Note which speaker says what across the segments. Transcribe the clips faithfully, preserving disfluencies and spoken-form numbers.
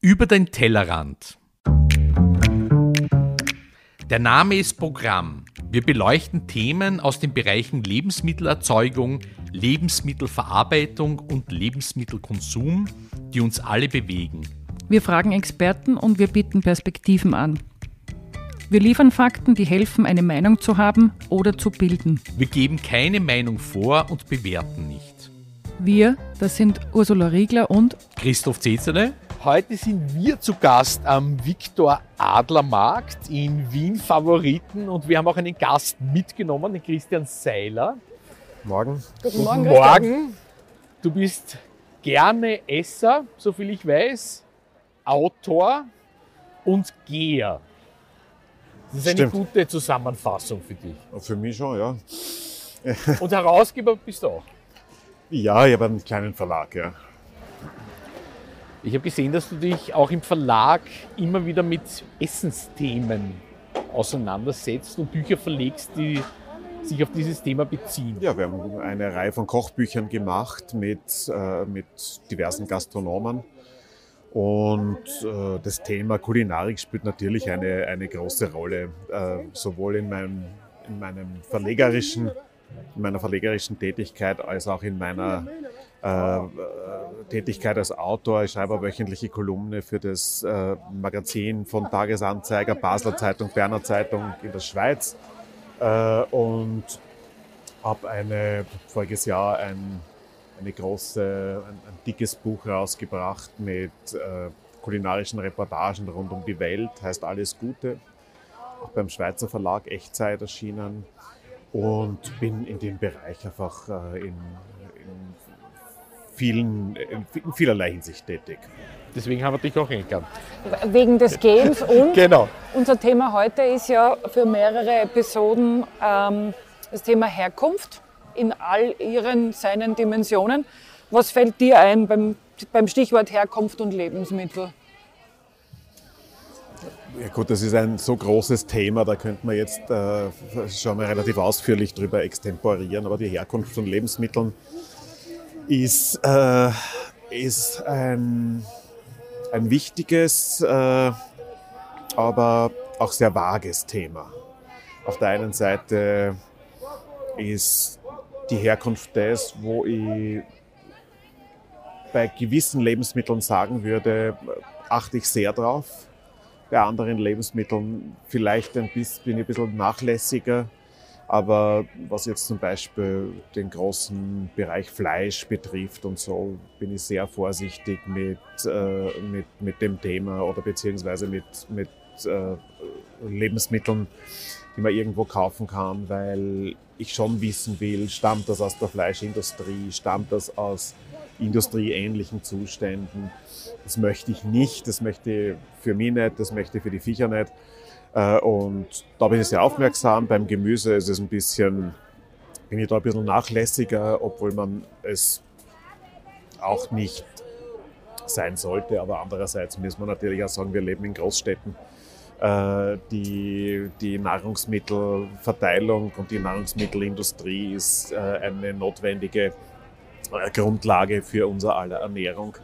Speaker 1: Über den Tellerrand. Der Name ist Programm. Wir beleuchten Themen aus den Bereichen Lebensmittelerzeugung, Lebensmittelverarbeitung und Lebensmittelkonsum, die uns alle bewegen.
Speaker 2: Wir fragen Experten und wir bieten Perspektiven an. Wir liefern Fakten, die helfen, eine Meinung zu haben oder zu bilden.
Speaker 1: Wir geben keine Meinung vor und bewerten nicht.
Speaker 2: Wir, das sind Ursula Riegler und
Speaker 1: Christoph Zezerle.
Speaker 3: Heute sind wir zu Gast am Viktor-Adler-Markt in Wien Favoriten und wir haben auch einen Gast mitgenommen, den Christian Seiler.
Speaker 4: Morgen.
Speaker 3: Guten Morgen. Guten Morgen. Du bist gerne Esser, soviel ich weiß, Autor und Geher. Das ist eine
Speaker 4: Stimmt.
Speaker 3: gute Zusammenfassung für dich.
Speaker 4: Für mich schon, ja.
Speaker 3: Und Herausgeber bist du auch.
Speaker 4: Ja, ich habe einen kleinen Verlag, ja.
Speaker 3: Ich habe gesehen, dass du dich auch im Verlag immer wieder mit Essensthemen auseinandersetzt und Bücher verlegst, die sich auf dieses Thema beziehen.
Speaker 4: Ja, wir haben eine Reihe von Kochbüchern gemacht mit, äh, mit diversen Gastronomen. Und äh, das Thema Kulinarik spielt natürlich eine, eine große Rolle, äh, sowohl in meinem, in meinem verlegerischen, in meiner verlegerischen Tätigkeit als auch in meiner äh, Tätigkeit als Autor. Ich schreibe eine wöchentliche Kolumne für das äh, Magazin von Tagesanzeiger, Basler Zeitung, Berner Zeitung in der Schweiz äh, und habe eine voriges Jahr ein eine große, ein, ein dickes Buch rausgebracht mit äh, kulinarischen Reportagen rund um die Welt, heißt Alles Gute, auch beim Schweizer Verlag Echtzeit erschienen und bin in dem Bereich einfach äh, in, in, vielen, in vielerlei Hinsicht tätig.
Speaker 3: Deswegen haben wir dich auch eingeladen.
Speaker 5: Wegen des Gehens und
Speaker 3: genau.
Speaker 5: Unser Thema heute ist ja für mehrere Episoden ähm, das Thema Herkunft in all ihren, seinen Dimensionen. Was fällt dir ein beim, beim Stichwort Herkunft und Lebensmittel?
Speaker 4: Ja gut, das ist ein so großes Thema, da könnte man jetzt äh, schon mal relativ ausführlich drüber extemporieren, aber die Herkunft von Lebensmitteln ist, äh, ist ein, ein wichtiges, äh, aber auch sehr vages Thema. Auf der einen Seite ist die Herkunft des, wo ich bei gewissen Lebensmitteln sagen würde, achte ich sehr drauf. Bei anderen Lebensmitteln vielleicht ein bisschen, bin ich ein bisschen nachlässiger. Aber was jetzt zum Beispiel den großen Bereich Fleisch betrifft und so, bin ich sehr vorsichtig mit, äh, mit, mit dem Thema oder beziehungsweise mit, mit äh, Lebensmitteln, die man irgendwo kaufen kann, weil ich schon wissen will, stammt das aus der Fleischindustrie, stammt das aus industrieähnlichen Zuständen. Das möchte ich nicht, das möchte ich für mich nicht, das möchte ich für die Viecher nicht. Und da bin ich sehr aufmerksam. Beim Gemüse ist es ein bisschen, bin ich da ein bisschen nachlässiger, obwohl man es auch nicht sein sollte. Aber andererseits müssen wir natürlich auch sagen, wir leben in Großstädten. Die, die Nahrungsmittelverteilung und die Nahrungsmittelindustrie ist eine notwendige Grundlage für unser aller Ernährung.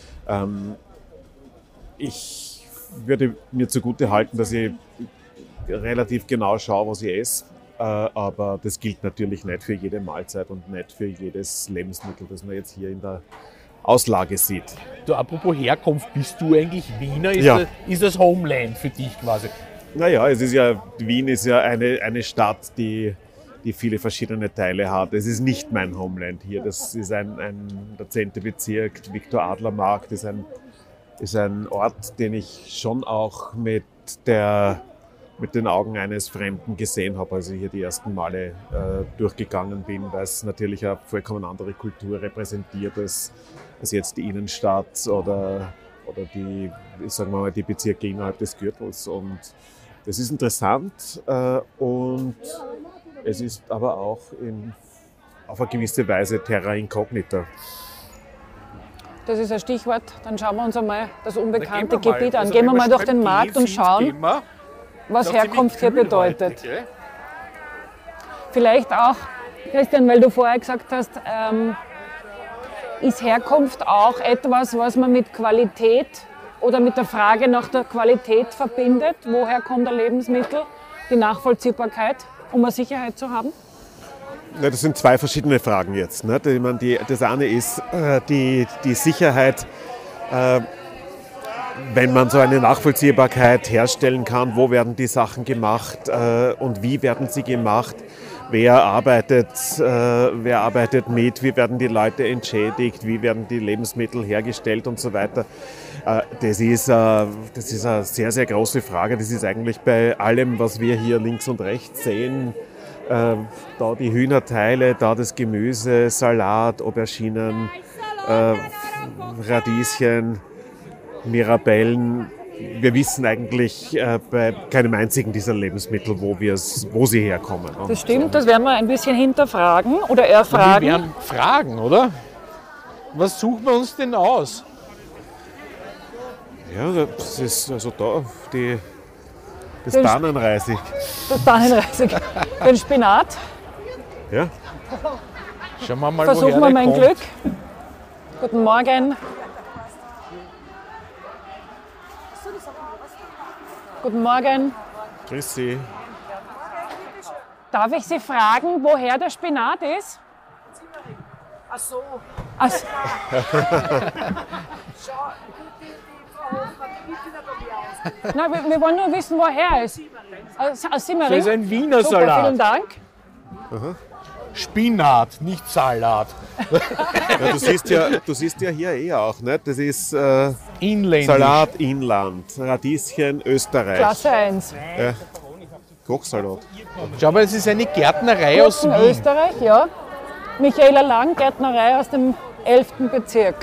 Speaker 4: Ich würde mir zugute halten, dass ich relativ genau schaue, was ich esse, aber das gilt natürlich nicht für jede Mahlzeit und nicht für jedes Lebensmittel, das man jetzt hier in der Auslage sieht.
Speaker 3: Du, apropos Herkunft, bist du eigentlich Wiener? Ist,
Speaker 4: ja.
Speaker 3: das, ist das Homeland für dich quasi?
Speaker 4: Naja, es ist ja, Wien ist ja eine, eine Stadt, die, die viele verschiedene Teile hat. Es ist nicht mein Homeland hier. Das ist ein, ein der zehnte Bezirk, Viktor-Adler-Markt, ist ein, ist ein Ort, den ich schon auch mit, der, mit den Augen eines Fremden gesehen habe, als ich hier die ersten Male äh, durchgegangen bin, weil es natürlich eine vollkommen andere Kultur repräsentiert als, als jetzt die Innenstadt oder, oder die, ich sag mal, die Bezirke innerhalb des Gürtels. Und das ist interessant äh, und es ist aber auch in, auf eine gewisse Weise terra incognita.
Speaker 5: Das ist ein Stichwort. Dann schauen wir uns einmal das unbekannte
Speaker 3: Na, gehen wir
Speaker 5: Gebiet
Speaker 3: mal.
Speaker 5: an.
Speaker 3: Also
Speaker 5: Gehen wir
Speaker 3: wenn
Speaker 5: mal
Speaker 3: wir
Speaker 5: durch
Speaker 3: schon
Speaker 5: den
Speaker 3: beim
Speaker 5: Markt
Speaker 3: Gehen
Speaker 5: und
Speaker 3: sind,
Speaker 5: schauen,
Speaker 3: gehen wir.
Speaker 5: was
Speaker 3: Noch
Speaker 5: Herkunft hier
Speaker 3: ziemlich kühl
Speaker 5: bedeutet.
Speaker 3: heute, gell?
Speaker 5: Vielleicht auch, Christian, weil du vorher gesagt hast, ähm, ist Herkunft auch etwas, was man mit Qualität oder mit der Frage nach der Qualität verbindet. Woher kommt ein Lebensmittel? Die Nachvollziehbarkeit, um eine Sicherheit zu haben?
Speaker 4: Ja, das sind zwei verschiedene Fragen jetzt. Ne? Ich meine, die, das eine ist äh, die, die Sicherheit, äh, wenn man so eine Nachvollziehbarkeit herstellen kann, wo werden die Sachen gemacht äh, und wie werden sie gemacht, wer arbeitet, äh, wer arbeitet mit, wie werden die Leute entschädigt, wie werden die Lebensmittel hergestellt und so weiter. Äh, das ist, äh, das ist eine sehr, sehr große Frage. Das ist eigentlich bei allem, was wir hier links und rechts sehen, äh, da die Hühnerteile, da das Gemüse, Salat, Auberginen, äh, Radieschen, Mirabellen. Wir wissen eigentlich äh, bei keinem einzigen dieser Lebensmittel, wo, wo sie herkommen. Und
Speaker 5: das stimmt, das werden wir ein bisschen hinterfragen oder erfragen.
Speaker 3: Wir werden fragen, oder? Was suchen wir uns denn aus?
Speaker 4: Ja, das ist also da die, das
Speaker 5: Den
Speaker 4: Tannenreisig.
Speaker 5: Das Tannenreisig. Den Spinat.
Speaker 4: Ja.
Speaker 3: Schauen wir mal,
Speaker 5: Versuchen
Speaker 3: woher
Speaker 5: wir
Speaker 3: der
Speaker 5: mein
Speaker 3: kommt.
Speaker 5: Glück. Guten Morgen. Guten Morgen.
Speaker 4: Grüß Sie.
Speaker 5: Darf ich Sie fragen, woher der Spinat ist?
Speaker 6: Ach so.
Speaker 5: Ach, so.
Speaker 6: Schau, die, die Frau Hofmann, die gibt nicht bei mir aus.
Speaker 5: nein, wir, wir wollen nur wissen, woher er ist. Aus, aus Simmering.
Speaker 3: Das ist ein Wiener
Speaker 5: Super,
Speaker 3: Salat.
Speaker 5: vielen Dank.
Speaker 3: Spinat, nicht Salat.
Speaker 4: Ja, du, siehst ja, du siehst ja hier eh auch, ne? Das ist äh,
Speaker 3: Inländisch.
Speaker 4: Salat Inland, Radieschen Österreich.
Speaker 5: Klasse eins.
Speaker 4: Ja. Kochsalat.
Speaker 3: Schau mal, es ist eine Gärtnerei aus
Speaker 5: Kurzen
Speaker 3: Wien.
Speaker 5: Österreich, ja. Michaela Lang, Gärtnerei aus dem elften Bezirk.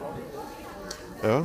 Speaker 4: Ja.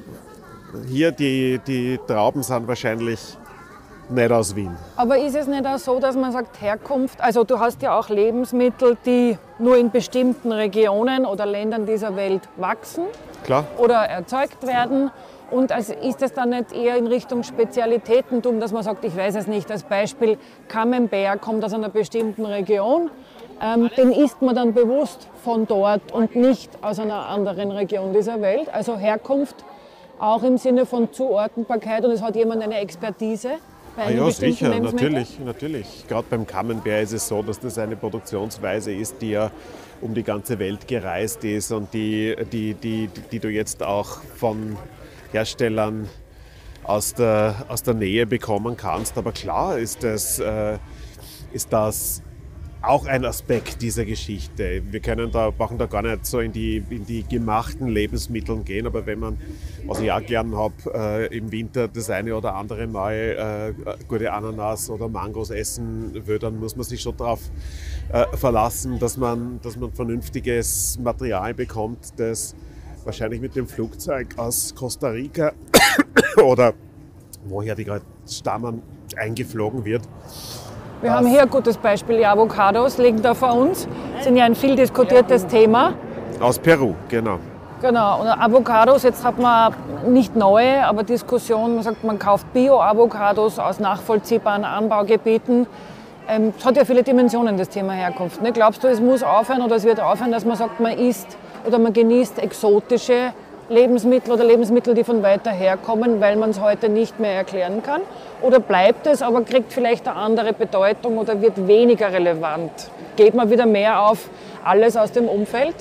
Speaker 4: Hier die, die Trauben sind wahrscheinlich nicht aus Wien.
Speaker 5: Aber ist es nicht auch so, dass man sagt Herkunft? Also du hast ja auch Lebensmittel, die nur in bestimmten Regionen oder Ländern dieser Welt wachsen
Speaker 4: Klar.
Speaker 5: oder erzeugt werden. Und also ist es dann nicht eher in Richtung Spezialitätentum, dass man sagt, ich weiß es nicht, als Beispiel Camembert kommt aus einer bestimmten Region, ähm, den isst man dann bewusst von dort und nicht aus einer anderen Region dieser Welt. Also Herkunft auch im Sinne von Zuordnbarkeit und es hat jemand eine Expertise bei
Speaker 4: Ah
Speaker 5: einem
Speaker 4: ja,
Speaker 5: bestimmten
Speaker 4: sicher,
Speaker 5: Lebensmittel.
Speaker 4: natürlich, natürlich. Gerade beim Camembert ist es so, dass das eine Produktionsweise ist, die ja um die ganze Welt gereist ist und die, die, die, die, die du jetzt auch von Herstellern aus der, aus der Nähe bekommen kannst. Aber klar ist das, äh, ist das auch ein Aspekt dieser Geschichte. Wir können da, brauchen da gar nicht so in die, in die gemachten Lebensmittel gehen, aber wenn man, was ich auch gern habe, äh, im Winter das eine oder andere Mal äh, gute Ananas oder Mangos essen will, dann muss man sich schon darauf äh, verlassen, dass man, dass man vernünftiges Material bekommt, das wahrscheinlich mit dem Flugzeug aus Costa Rica oder woher die gerade stammen, eingeflogen wird.
Speaker 5: Wir haben hier ein gutes Beispiel, die Avocados liegen da vor uns, sind ja ein viel diskutiertes Thema.
Speaker 4: Aus Peru, genau.
Speaker 5: Genau, und Avocados, jetzt hat man nicht neue, aber Diskussionen, man sagt, man kauft Bio-Avocados aus nachvollziehbaren Anbaugebieten. Ähm, es hat ja viele Dimensionen, das Thema Herkunft. Ne? Glaubst du, es muss aufhören oder es wird aufhören, dass man sagt, man isst oder man genießt exotische Lebensmittel oder Lebensmittel, die von weiter herkommen, weil man es heute nicht mehr erklären kann? Oder bleibt es, aber kriegt vielleicht eine andere Bedeutung oder wird weniger relevant? Geht man wieder mehr auf alles aus dem Umfeld?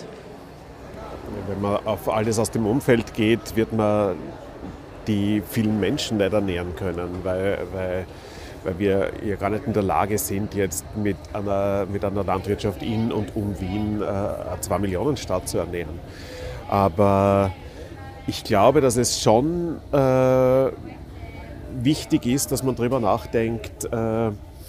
Speaker 4: Wenn man auf alles aus dem Umfeld geht, wird man die vielen Menschen nicht ernähren können, weil, weil, weil wir ja gar nicht in der Lage sind, jetzt mit einer, mit einer Landwirtschaft in und um Wien äh, eine Zwei-Millionen-Stadt zu ernähren. Aber ich glaube, dass es schon äh, wichtig ist, dass man darüber nachdenkt, äh,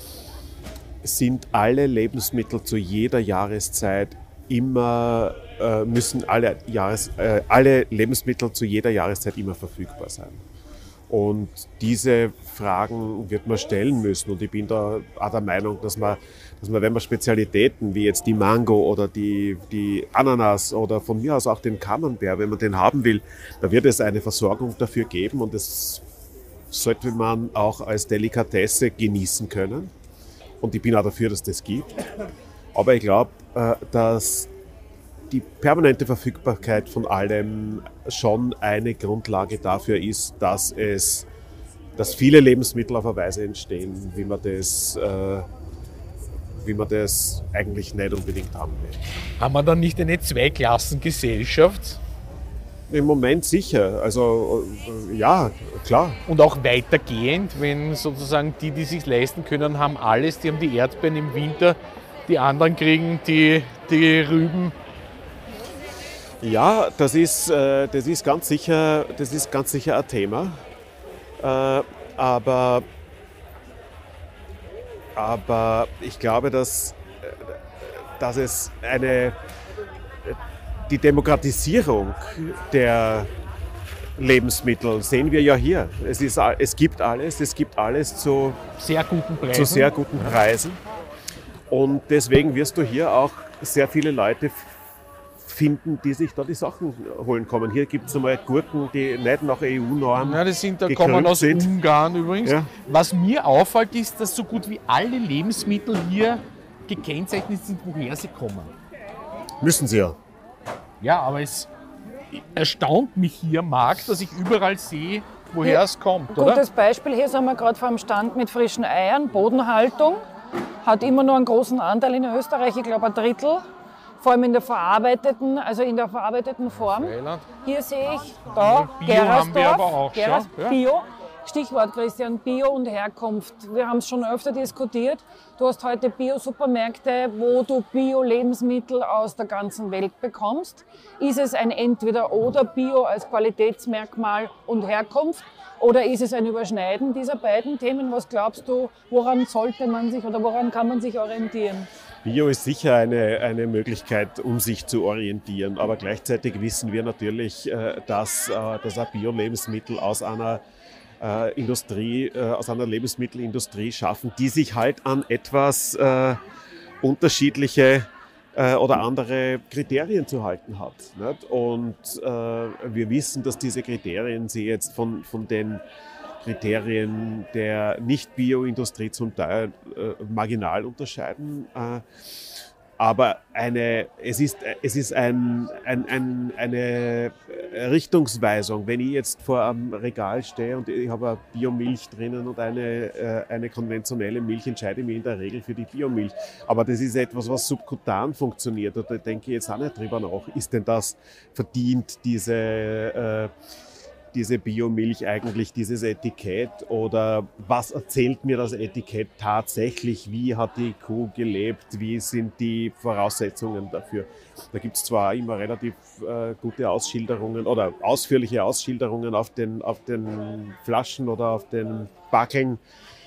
Speaker 4: sind alle Lebensmittel zu jeder Jahreszeit immer, äh, müssen alle, Jahres, äh, alle Lebensmittel zu jeder Jahreszeit immer verfügbar sein. Und diese Fragen wird man stellen müssen. Und ich bin da auch der Meinung, dass man, dass man, wenn man Spezialitäten wie jetzt die Mango oder die, die Ananas oder von mir aus auch den Camembert, wenn man den haben will, da wird es eine Versorgung dafür geben und das sollte man auch als Delikatesse genießen können. Und ich bin auch dafür, dass das gibt. Aber ich glaube, dass die permanente Verfügbarkeit von allem schon eine Grundlage dafür ist, dass es, dass viele Lebensmittel auf eine Weise entstehen, wie man das, äh, wie man das eigentlich nicht unbedingt haben will.
Speaker 3: Haben wir dann nicht eine Zweiklassengesellschaft?
Speaker 4: Im Moment sicher, also äh, ja, klar.
Speaker 3: Und auch weitergehend, wenn sozusagen die, die sich leisten können, haben alles, die haben die Erdbeeren im Winter, die anderen kriegen die, die Rüben.
Speaker 4: Ja, das ist, äh, das ist ganz sicher, das ist ganz sicher ein Thema. Äh, aber, aber ich glaube, dass, dass es eine, die Demokratisierung der Lebensmittel sehen wir ja hier. Es, ist, es gibt alles, es gibt alles zu
Speaker 3: sehr guten Preisen.
Speaker 4: Zu sehr guten Preisen. Und deswegen wirst du hier auch sehr viele Leute finden, die sich da die Sachen holen kommen. Hier gibt es einmal Gurken, die nicht nach E U-Norm
Speaker 3: Ja, das sind, da kommen aus
Speaker 4: sind.
Speaker 3: Ungarn übrigens.
Speaker 4: Ja.
Speaker 3: Was mir auffällt, ist, dass so gut wie alle Lebensmittel hier gekennzeichnet sind, woher sie kommen.
Speaker 4: Müssen sie ja.
Speaker 3: Ja, aber es erstaunt mich hier, Marc, dass ich überall sehe, woher
Speaker 5: Ja,
Speaker 3: es kommt, oder?
Speaker 5: Gutes Beispiel, hier sind wir gerade vor dem Stand mit frischen Eiern, Bodenhaltung. Hat immer noch einen großen Anteil in Österreich, ich glaube ein Drittel. Vor allem in der verarbeiteten, also in der verarbeiteten Form.
Speaker 3: Freiland.
Speaker 5: Hier sehe ich da
Speaker 3: Bio
Speaker 5: Gerersdorf,
Speaker 3: haben wir aber auch
Speaker 5: Geras,
Speaker 3: schon, ja.
Speaker 5: Bio. Stichwort Christian, Bio und Herkunft. Wir haben es schon öfter diskutiert. Du hast heute Bio-Supermärkte, wo du Bio-Lebensmittel aus der ganzen Welt bekommst. Ist es ein Entweder-Oder, Bio als Qualitätsmerkmal und Herkunft? Oder ist es ein Überschneiden dieser beiden Themen? Was glaubst du, woran sollte man sich oder woran kann man sich orientieren?
Speaker 4: Bio ist sicher eine, eine Möglichkeit, um sich zu orientieren. Aber gleichzeitig wissen wir natürlich, äh, dass, äh, dass auch Bio-Lebensmittel aus einer äh, Industrie, äh, aus einer Lebensmittelindustrie schaffen, die sich halt an etwas äh, unterschiedliche äh, oder andere Kriterien zu halten hat. Nicht? Und äh, wir wissen, dass diese Kriterien sich jetzt von, von den Kriterien der Nicht-Bio-Industrie zum Teil äh, marginal unterscheiden. Äh, aber eine, es ist, es ist ein, ein, ein, eine Richtungsweisung. Wenn ich jetzt vor einem Regal stehe und ich habe eine Biomilch drinnen und eine, äh, eine konventionelle Milch, entscheide ich mich in der Regel für die Biomilch. Aber das ist etwas, was subkutan funktioniert. Und da denke ich jetzt auch nicht drüber nach. Ist denn das verdient, diese äh, diese Biomilch eigentlich, dieses Etikett, oder was erzählt mir das Etikett tatsächlich, wie hat die Kuh gelebt, wie sind die Voraussetzungen dafür. Da gibt es zwar immer relativ äh, gute Ausschilderungen oder ausführliche Ausschilderungen auf den, auf den Flaschen oder auf den Backeln,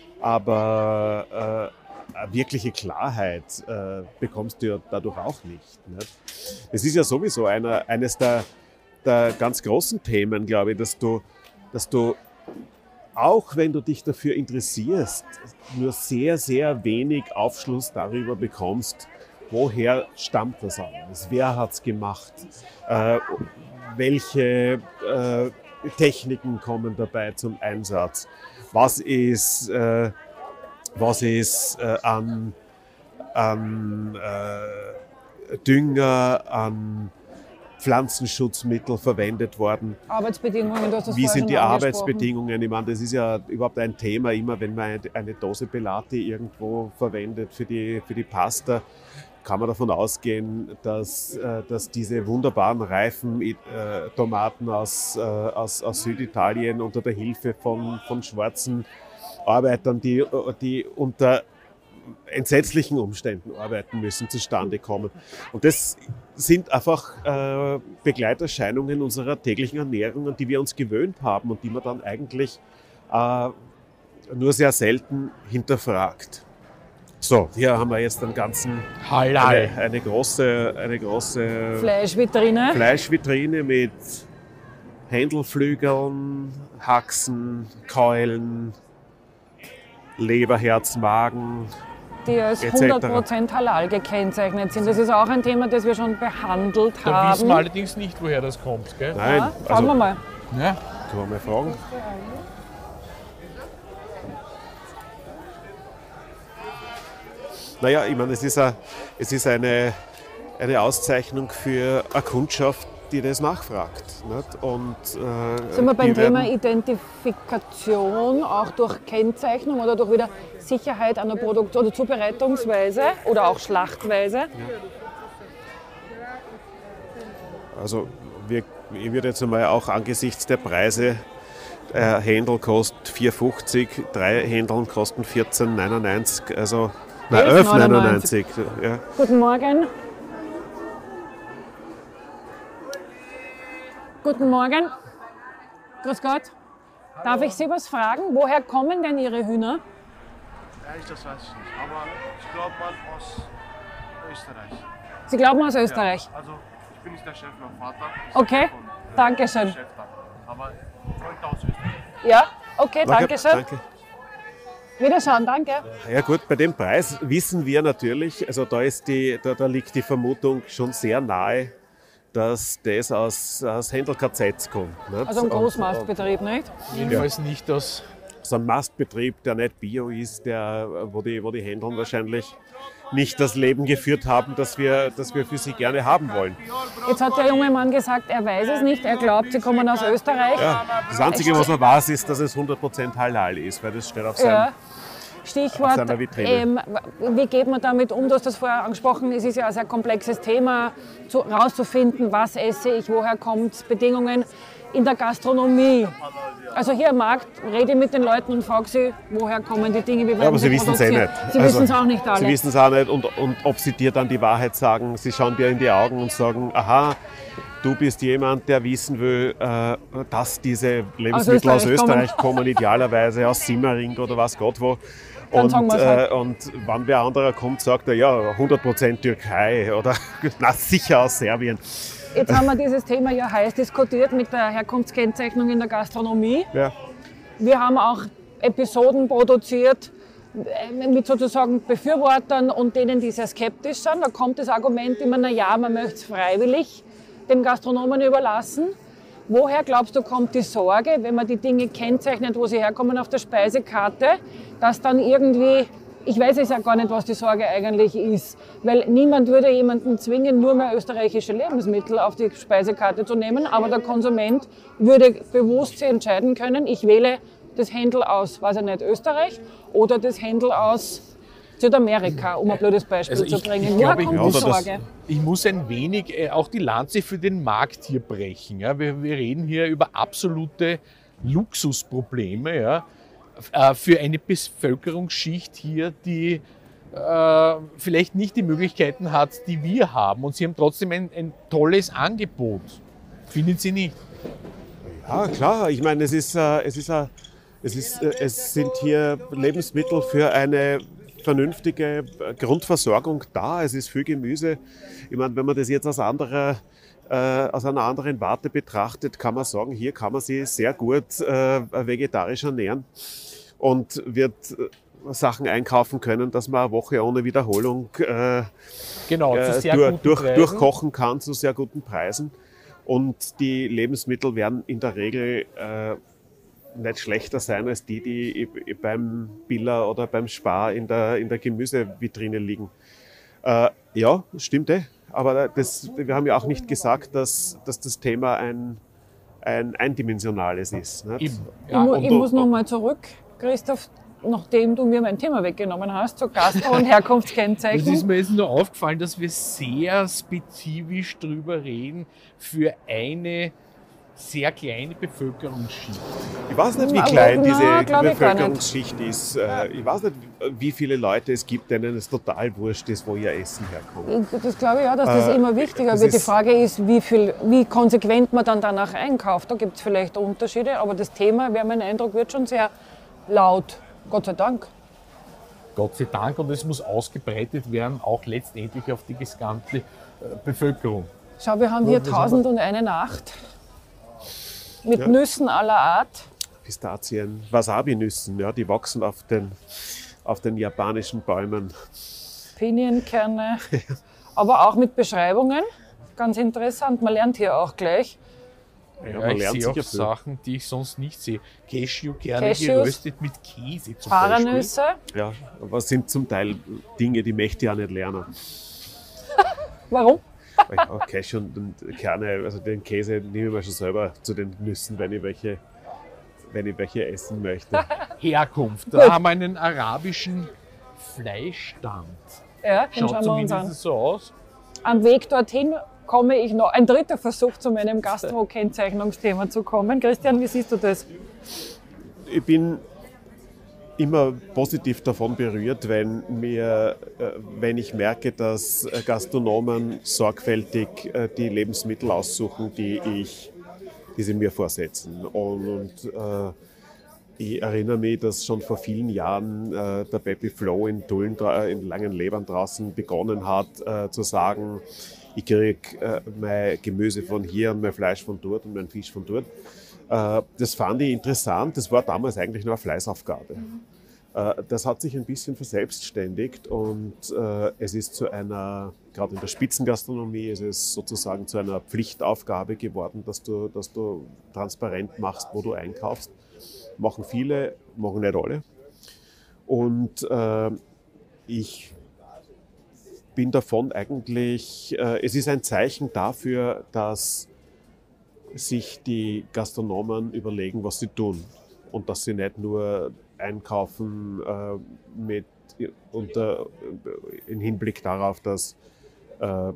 Speaker 4: aber äh, eine wirkliche Klarheit äh, bekommst du ja dadurch auch nicht. Nicht? Es ist ja sowieso einer, eines der der ganz großen Themen, glaube ich, dass du, dass du, auch wenn du dich dafür interessierst, nur sehr, sehr wenig Aufschluss darüber bekommst, woher stammt das alles, wer hat es gemacht, äh, welche äh, Techniken kommen dabei zum Einsatz, was ist, äh, was ist äh, an, an äh, Dünger, an Pflanzenschutzmittel verwendet worden.
Speaker 5: Arbeitsbedingungen, du hast das
Speaker 4: Wie
Speaker 5: vorher
Speaker 4: sind
Speaker 5: schon
Speaker 4: die
Speaker 5: angesprochen.
Speaker 4: Arbeitsbedingungen? Ich meine, das ist ja überhaupt ein Thema, immer wenn man eine Dose Pelati irgendwo verwendet für die, für die Pasta, kann man davon ausgehen, dass, dass diese wunderbaren reifen äh, Tomaten aus, äh, aus, aus Süditalien unter der Hilfe von, von schwarzen Arbeitern, die, die unter entsetzlichen Umständen arbeiten müssen, zustande kommen. Und das sind einfach äh, Begleiterscheinungen unserer täglichen Ernährung, an die wir uns gewöhnt haben und die man dann eigentlich äh, nur sehr selten hinterfragt. So, hier haben wir jetzt einen ganzen,
Speaker 3: Halal.
Speaker 4: eine, eine große, eine große
Speaker 5: Fleischvitrine.
Speaker 4: Fleischvitrine mit Händelflügeln, Haxen, Keulen, Leber, Herz, Magen,
Speaker 5: die als
Speaker 4: et
Speaker 5: hundert
Speaker 4: cetera.
Speaker 5: Prozent halal gekennzeichnet sind. Das ist auch ein Thema, das wir schon behandelt
Speaker 3: Da
Speaker 5: haben.
Speaker 3: wissen wir allerdings nicht, woher das kommt. Gell?
Speaker 4: Nein,
Speaker 5: Ja, fragen
Speaker 4: also
Speaker 5: wir mal.
Speaker 3: Ja.
Speaker 4: kann man mal fragen. Naja, ich meine, es ist, a, es ist eine, eine Auszeichnung für eine Kundschaft, die das nachfragt. Nicht? Und, äh,
Speaker 5: Sind wir beim
Speaker 4: die
Speaker 5: Thema
Speaker 4: werden-
Speaker 5: Identifikation auch durch Kennzeichnung oder durch wieder Sicherheit einer Produktion oder Zubereitungsweise oder auch Schlachtweise?
Speaker 4: Also wir, ich würde jetzt einmal auch angesichts der Preise, ein Händel kostet vier fünfzig, drei Händeln kosten vierzehn neunundneunzig, also nein, elf neunundneunzig. Ja.
Speaker 5: Guten Morgen. Guten Morgen. Grüß Gott. Darf ich Sie was fragen? Woher kommen denn Ihre Hühner?
Speaker 7: Ehrlich, das weiß ich nicht. Aber ich glaube mal aus Österreich.
Speaker 5: Sie glauben aus Österreich?
Speaker 7: Ja, also ich bin nicht der Chef, mein Vater ist
Speaker 5: Okay,
Speaker 7: der Chef und, äh,
Speaker 5: danke schön.
Speaker 7: der Chef da. Aber ich wollte aus Österreich.
Speaker 5: Ja, okay, danke schön.
Speaker 4: Danke.
Speaker 5: Wiederschauen, danke.
Speaker 4: Ja gut, bei dem Preis wissen wir natürlich, also da, ist die, da, da liegt die Vermutung schon sehr nahe, dass das aus, aus Händel-K Zs kommt. Nicht?
Speaker 5: Also ein
Speaker 4: Und-
Speaker 5: Großmastbetrieb, nicht?
Speaker 3: Jedenfalls nicht aus.
Speaker 4: So ein Mastbetrieb, der nicht Bio ist, der, wo die, wo die Händler wahrscheinlich nicht das Leben geführt haben, das wir, das wir für sie gerne haben wollen.
Speaker 5: Jetzt hat der junge Mann gesagt, er weiß es nicht, er glaubt, sie kommen aus Österreich.
Speaker 4: Ja, das Einzige, was man weiß, ist, dass es hundert Prozent Halal ist, weil das steht auf seinem...
Speaker 5: Ja. Stichwort,
Speaker 4: seiner Vitrine.
Speaker 5: ähm, wie geht man damit um? Du hast das vorher angesprochen, es ist ja ein sehr komplexes Thema, zu, rauszufinden, was esse ich, woher kommt Bedingungen in der Gastronomie. Also hier am Markt rede ich mit den Leuten und frage sie, woher kommen die Dinge, wie werden
Speaker 4: Ja, aber sie wissen es eh
Speaker 5: produziert.
Speaker 4: nicht.
Speaker 5: Sie
Speaker 4: Also,
Speaker 5: wissen es auch nicht alle.
Speaker 4: Sie wissen es auch nicht und, und ob sie dir dann die Wahrheit sagen. Sie schauen dir in die Augen und sagen, aha, du bist jemand, der wissen will, äh, dass diese Lebensmittel aus
Speaker 5: Österreich
Speaker 4: Österreich kommen, idealerweise aus Simmering oder was Gott wo.
Speaker 5: Dann
Speaker 4: Und,
Speaker 5: sagen wir's halt.
Speaker 4: äh, und wenn wer anderer kommt, sagt er, ja, hundert Prozent Türkei oder na, sicher aus Serbien.
Speaker 5: Jetzt haben wir dieses Thema ja heiß diskutiert mit der Herkunftskennzeichnung in der Gastronomie.
Speaker 4: Ja.
Speaker 5: Wir haben auch Episoden produziert äh, mit sozusagen Befürwortern und denen, die sehr skeptisch sind. Da kommt das Argument immer, na ja, man möchte es freiwillig dem Gastronomen überlassen. Woher glaubst du, kommt die Sorge, wenn man die Dinge kennzeichnet, wo sie herkommen auf der Speisekarte, dass dann irgendwie, ich weiß es ja gar nicht, was die Sorge eigentlich ist, weil niemand würde jemanden zwingen, nur mehr österreichische Lebensmittel auf die Speisekarte zu nehmen, aber der Konsument würde bewusst sich entscheiden können, ich wähle das Händel aus, weiß ich nicht, Österreich oder das Händel aus Südamerika, um ein blödes Beispiel
Speaker 3: Also
Speaker 5: zu
Speaker 3: ich-
Speaker 5: bringen.
Speaker 3: ich
Speaker 5: Woher
Speaker 3: glaube, ich
Speaker 5: kommt die
Speaker 4: muss- oder das-
Speaker 5: Sorge?
Speaker 3: Ich muss ein wenig äh, auch die Lanze für den Markt hier brechen. Ja. Wir, wir reden hier über absolute Luxusprobleme, ja, f- äh, für eine Bevölkerungsschicht hier, die äh, vielleicht nicht die Möglichkeiten hat, die wir haben. Und sie haben trotzdem ein, ein tolles Angebot. Finden Sie nicht?
Speaker 4: Ja, klar. Ich meine, es ist, äh, es ist, äh, es ist, äh, es sind hier Lebensmittel für eine vernünftige Grundversorgung da. Es ist viel Gemüse. Ich meine, wenn man das jetzt aus anderer, äh, aus einer anderen Warte betrachtet, kann man sagen, hier kann man sich sehr gut äh, vegetarisch ernähren und wird äh, Sachen einkaufen können, dass man eine Woche ohne Wiederholung äh,
Speaker 3: Genau, zu
Speaker 4: äh,
Speaker 3: sehr
Speaker 4: durch,
Speaker 3: guten
Speaker 4: durch,
Speaker 3: Preisen.
Speaker 4: durchkochen kann zu sehr guten Preisen. Und die Lebensmittel werden in der Regel äh, nicht schlechter sein als die, die beim Biller oder beim Spar in der, in der Gemüsevitrine liegen. Äh, ja, stimmt eh. Aber das, wir haben ja auch nicht gesagt, dass, dass das Thema ein, ein eindimensionales ist. Nicht?
Speaker 3: Eben.
Speaker 5: Ich,
Speaker 3: Ja,
Speaker 5: mu
Speaker 3: und
Speaker 5: ich
Speaker 3: du-
Speaker 5: muss noch mal zurück, Christoph, nachdem du mir mein Thema weggenommen hast, zur Gastro- und Herkunftskennzeichnung.
Speaker 3: Es ist mir jetzt nur aufgefallen, dass wir sehr spezifisch drüber reden für eine sehr kleine Bevölkerungsschicht.
Speaker 4: Ich weiß nicht, wie
Speaker 5: Na,
Speaker 4: klein
Speaker 5: na,
Speaker 4: diese
Speaker 5: glaub ich gar nicht.
Speaker 4: Bevölkerungsschicht ist. Äh, Ich weiß nicht, wie viele Leute es gibt, denen es total wurscht ist, wo ihr Essen herkommt.
Speaker 5: Das glaube ich auch, dass das
Speaker 4: Äh,
Speaker 5: immer wichtiger
Speaker 4: das
Speaker 5: wird. Die
Speaker 4: ist-
Speaker 5: Frage ist, wie, viel, wie konsequent man dann danach einkauft. Da gibt es vielleicht Unterschiede, aber das Thema, wäre mein Eindruck, wird schon sehr laut. Gott sei Dank.
Speaker 3: Gott sei Dank, und es muss ausgebreitet werden, auch letztendlich auf die gesamte äh, Bevölkerung.
Speaker 5: Schau, wir haben hier
Speaker 3: das haben wir-
Speaker 5: tausend und eine Nacht mit
Speaker 4: Ja.
Speaker 5: Nüssen aller Art.
Speaker 4: Pistazien, Wasabi-Nüssen, ja, die wachsen auf den, auf den japanischen Bäumen.
Speaker 5: Pinienkerne, aber auch mit Beschreibungen. Ganz interessant, man lernt hier auch gleich.
Speaker 4: Ja,
Speaker 3: Ja,
Speaker 4: man
Speaker 3: ich
Speaker 4: lernt
Speaker 3: sehe auch
Speaker 4: sicher viel.
Speaker 3: Sachen, die ich sonst nicht sehe. Cashewkerne
Speaker 5: Cashews,
Speaker 3: geröstet mit Käse zum Beispiel.
Speaker 5: Paranüsse.
Speaker 4: Ja, aber es sind zum Teil Dinge, die möchte ich auch nicht lernen.
Speaker 5: Warum?
Speaker 4: Oh, Cashew und Kerne, also den Käse nehme ich mir schon selber zu den Nüssen, wenn ich welche, wenn ich welche essen möchte.
Speaker 3: Herkunft. Da haben wir einen arabischen Fleischstand.
Speaker 5: Ja, den
Speaker 3: Schaut
Speaker 5: schauen wir uns an.
Speaker 3: zumindest so aus.
Speaker 5: Am Weg dorthin komme ich noch, ein dritter Versuch zu meinem Gastro-Kennzeichnungsthema zu kommen. Christian, wie siehst du das?
Speaker 4: Ich bin immer positiv davon berührt, wenn, mir, wenn ich merke, dass Gastronomen sorgfältig die Lebensmittel aussuchen, die, ich, die sie mir vorsetzen. Und, und äh, ich erinnere mich, dass schon vor vielen Jahren äh, der Pepe Flo in Tulln, in Langenlebern draußen begonnen hat äh, zu sagen, ich kriege äh, mein Gemüse von hier und mein Fleisch von dort und mein Fisch von dort. Das fand ich interessant. Das war damals eigentlich nur eine Fleißaufgabe. Mhm. Das hat sich ein bisschen verselbstständigt und es ist zu einer, gerade in der Spitzengastronomie, ist es sozusagen zu einer Pflichtaufgabe geworden, dass du, dass du transparent machst, wo du einkaufst. Machen viele, machen nicht alle. Und äh, ich bin davon eigentlich, äh, es ist ein Zeichen dafür, dass sich die Gastronomen überlegen, was sie tun und dass sie nicht nur einkaufen äh, mit unter, im Hinblick darauf, dass, äh,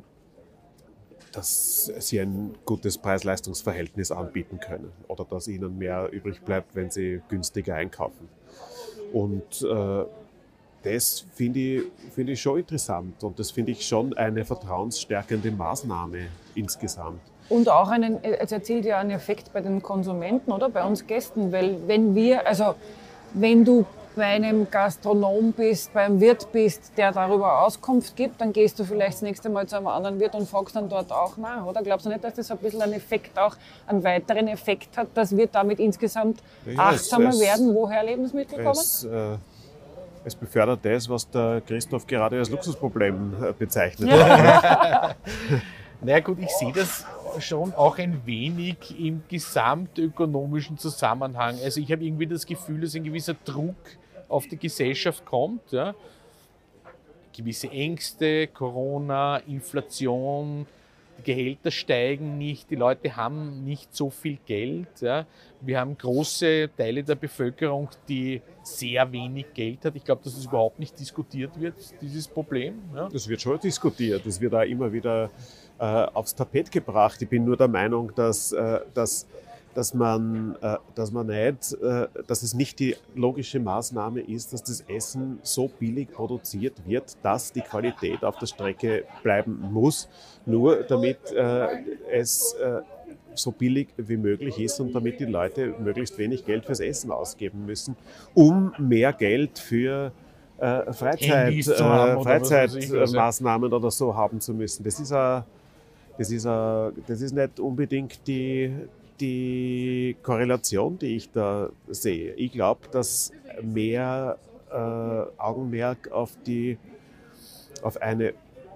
Speaker 4: dass sie ein gutes Preis-Leistungs-Verhältnis anbieten können oder dass ihnen mehr übrig bleibt, wenn sie günstiger einkaufen. Und äh, das finde ich, find ich schon interessant und das finde ich schon eine vertrauensstärkende Maßnahme insgesamt.
Speaker 5: Und auch einen, es erzielt ja einen Effekt bei den Konsumenten oder bei uns Gästen, weil wenn wir, also wenn du bei einem Gastronom bist, beim Wirt bist, der darüber Auskunft gibt, dann gehst du vielleicht das nächste Mal zu einem anderen Wirt und fragst dann dort auch nach, oder? Glaubst du nicht, dass das ein bisschen einen Effekt auch, einen weiteren Effekt hat, dass wir damit insgesamt ja, achtsamer es, werden, woher Lebensmittel kommen?
Speaker 4: Es, äh, es befördert das, was der Christoph gerade als Luxusproblem bezeichnet hat.
Speaker 3: Ja. Naja gut, ich sehe das schon auch ein wenig im gesamtökonomischen Zusammenhang. Also ich habe irgendwie das Gefühl, dass ein gewisser Druck auf die Gesellschaft kommt. Ja. Gewisse Ängste, Corona, Inflation, die Gehälter steigen nicht, die Leute haben nicht so viel Geld. Ja. Wir haben große Teile der Bevölkerung, die sehr wenig Geld hat. Ich glaube, dass es überhaupt nicht diskutiert wird, dieses Problem. Ja.
Speaker 4: Das wird schon diskutiert. Das wird auch immer wieder äh, aufs Tapet gebracht. Ich bin nur der Meinung, dass, äh, dass, dass, man, äh, dass, man nicht, äh, dass es nicht die logische Maßnahme ist, dass das Essen so billig produziert wird, dass die Qualität auf der Strecke bleiben muss, nur damit äh, es äh, so billig wie möglich ist und damit die Leute möglichst wenig Geld fürs Essen ausgeben müssen, um mehr Geld für äh, Freizeit, äh, Freizeitmaßnahmen oder, oder so haben zu müssen. Das ist, a, das ist, a, das ist nicht unbedingt die, die Korrelation, die ich da sehe. Ich glaube, dass mehr äh, Augenmerk auf, die, auf eine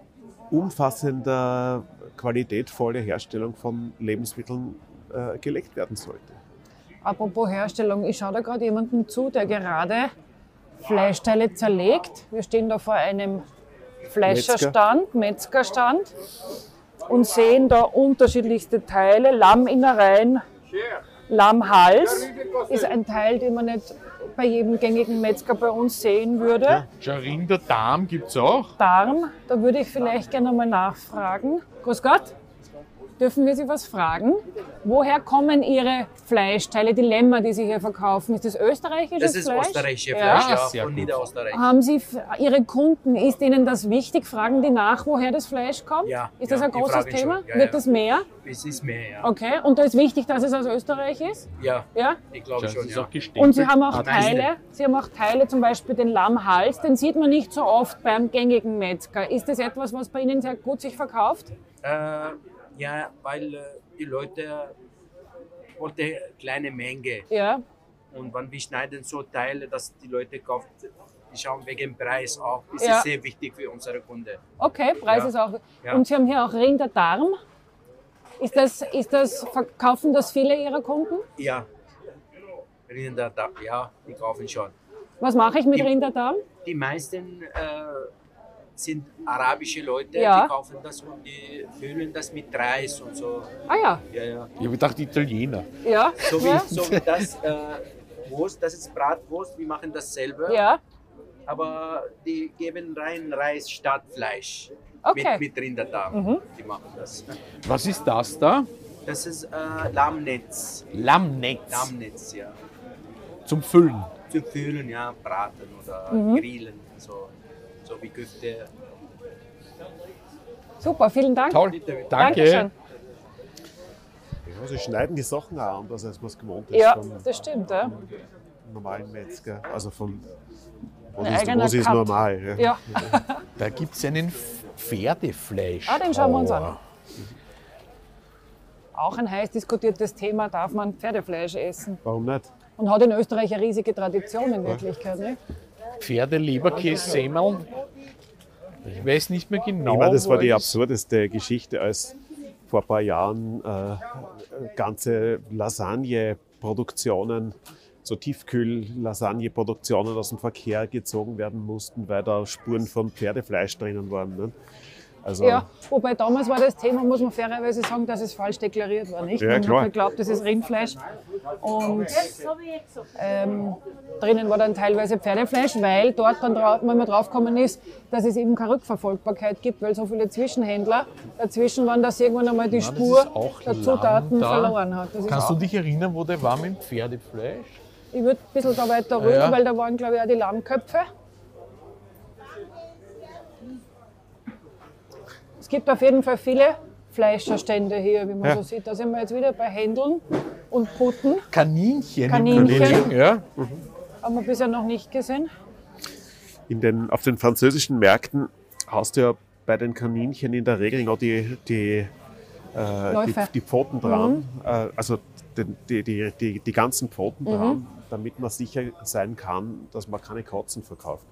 Speaker 4: umfassende, qualitätvolle Herstellung von Lebensmitteln äh, gelegt werden sollte.
Speaker 5: Apropos Herstellung, ich schaue da gerade jemandem zu, der gerade Fleischteile zerlegt. Wir stehen da vor einem Fleischerstand, Metzgerstand und sehen da unterschiedlichste Teile. Lamminnereien, Lammhals ist ein Teil, den man nicht bei jedem gängigen Metzger bei uns sehen würde.
Speaker 3: Ja, Rinderdarm gibt es auch.
Speaker 5: Darm, da würde ich vielleicht gerne mal nachfragen. Grüß Gott, dürfen wir Sie was fragen? Woher kommen Ihre Fleischteile, die Lämmer, die Sie hier verkaufen? Ist das österreichisches Fleisch?
Speaker 8: Das ist
Speaker 5: Fleisch?
Speaker 8: österreichisches
Speaker 5: Ja.
Speaker 8: Fleisch, ja,
Speaker 3: ja
Speaker 8: von Niederösterreich.
Speaker 5: Haben Sie Ihre Kunden, ist Ihnen das wichtig? Fragen die nach, woher das Fleisch kommt?
Speaker 8: Ja.
Speaker 5: Ist das
Speaker 8: ja,
Speaker 5: ein großes
Speaker 8: fragen
Speaker 5: Thema?
Speaker 8: schon. Ja,
Speaker 5: Wird
Speaker 8: ja.
Speaker 5: das mehr?
Speaker 8: Es ist mehr, ja.
Speaker 5: Okay, und da ist wichtig, dass es aus Österreich ist?
Speaker 8: Ja,
Speaker 5: Ja?
Speaker 8: ich glaube
Speaker 3: Das
Speaker 8: schon,
Speaker 3: ist
Speaker 8: ja.
Speaker 3: auch gestempelt.
Speaker 5: Und Sie haben auch
Speaker 8: Ah,
Speaker 5: Teile, Sie haben auch Teile, zum Beispiel den Lammhals, den sieht man nicht so oft beim gängigen Metzger. Ist das etwas, was bei Ihnen sehr gut sich verkauft?
Speaker 8: Äh, ja, weil äh, die Leute wollten eine kleine Menge.
Speaker 5: Ja.
Speaker 8: Und wenn wir schneiden so Teile, dass die Leute kaufen, die schauen wegen dem Preis auch. Das
Speaker 5: Ja.
Speaker 8: ist sehr wichtig für unsere Kunden.
Speaker 5: Okay, Preis
Speaker 8: Ja.
Speaker 5: ist auch.
Speaker 8: Ja.
Speaker 5: Und Sie haben hier auch Rinderdarm. Ist das, ist das, verkaufen das viele Ihrer Kunden?
Speaker 8: Ja, Rinder, da, ja, die kaufen schon.
Speaker 5: Was mache ich mit
Speaker 8: Die-
Speaker 5: Rinderdarm?
Speaker 8: Die meisten äh, sind arabische Leute,
Speaker 5: Ja.
Speaker 8: die kaufen das und die füllen das mit Reis und so.
Speaker 5: Ah ja,
Speaker 8: Ja, ja.
Speaker 3: Ich habe gedacht, Italiener.
Speaker 5: ja.
Speaker 8: So wie,
Speaker 5: ja.
Speaker 8: so wie das äh, Wurst, das ist Bratwurst, wir machen das selber.
Speaker 5: Ja,
Speaker 8: Aber die geben rein Reis statt Fleisch.
Speaker 5: Okay.
Speaker 8: Mit, mit Rinderdarm. Die machen das.
Speaker 3: Was ist das da?
Speaker 8: Das ist äh, Lammnetz.
Speaker 3: Lammnetz.
Speaker 8: Lammnetz, ja.
Speaker 3: Zum Füllen.
Speaker 8: Zu füllen, ja, braten oder
Speaker 5: Mhm.
Speaker 8: grillen. So, so wie Küfte.
Speaker 5: super, vielen Dank.
Speaker 3: Toll.
Speaker 5: Dankeschön.
Speaker 3: Danke.
Speaker 4: Ja, sie schneiden die Sachen auch anders, als man es gewohnt ist
Speaker 5: Ja,
Speaker 4: vom
Speaker 5: das stimmt. Ja.
Speaker 4: normalen Metzger. Also von was
Speaker 5: Ein
Speaker 4: ist,
Speaker 5: eigener
Speaker 4: was ist
Speaker 5: Cut.
Speaker 4: normal. Ja.
Speaker 5: Ja.
Speaker 3: Da gibt es einen Pferdefleisch.
Speaker 5: Ah, den schauen wir uns an. Auch ein heiß diskutiertes Thema, darf man Pferdefleisch essen?
Speaker 4: Warum nicht?
Speaker 5: Und hat in Österreich eine riesige Tradition in Wirklichkeit. Ne?
Speaker 3: Pferdeleberkäse-Semmeln. Ich weiß nicht mehr genau.
Speaker 4: Ich meine, das war
Speaker 3: wo
Speaker 4: die
Speaker 3: es-
Speaker 4: absurdeste Geschichte, als vor ein paar Jahren äh, ganze Lasagne-Produktionen, so Tiefkühl-Lasagne-Produktionen aus dem Verkehr gezogen werden mussten, weil da Spuren von Pferdefleisch drinnen waren. Ne? Also,
Speaker 5: Ja, wobei damals war das Thema, muss man fairerweise sagen, dass es falsch deklariert war. Nicht?
Speaker 4: Ja,
Speaker 5: Man
Speaker 4: klar.
Speaker 5: hat geglaubt, das ist Rindfleisch. Und ähm, drinnen war dann teilweise Pferdefleisch, weil dort dann drauf, wenn man draufgekommen ist, dass es eben keine Rückverfolgbarkeit gibt, weil so viele Zwischenhändler dazwischen waren, dass irgendwann einmal die
Speaker 3: Nein, das
Speaker 5: Spur
Speaker 3: ist auch
Speaker 5: der Zutaten
Speaker 3: Lamm da.
Speaker 5: verloren hat. Das ist
Speaker 3: Kannst
Speaker 5: auch,
Speaker 3: du dich erinnern, wo der war mit dem Pferdefleisch?
Speaker 5: ich würde ein bisschen da weiter rüber,
Speaker 3: Ja.
Speaker 5: weil da waren, glaube ich, auch die Lammköpfe. Es gibt auf jeden Fall viele Fleischerstände hier, wie man
Speaker 4: Ja.
Speaker 5: so sieht. Da sind wir jetzt wieder bei Händeln und Putten.
Speaker 3: Kaninchen.
Speaker 5: Kaninchen.
Speaker 3: Im Frühling, ja.
Speaker 5: Haben wir bisher noch nicht gesehen.
Speaker 4: in den, auf den französischen Märkten hast du ja bei den Kaninchen in der Regel noch die, die, äh, die,
Speaker 5: Läufe.
Speaker 4: die Pfoten dran, äh, also den, die, die, die, die ganzen Pfoten dran, damit man sicher sein kann, dass man keine Katzen verkauft.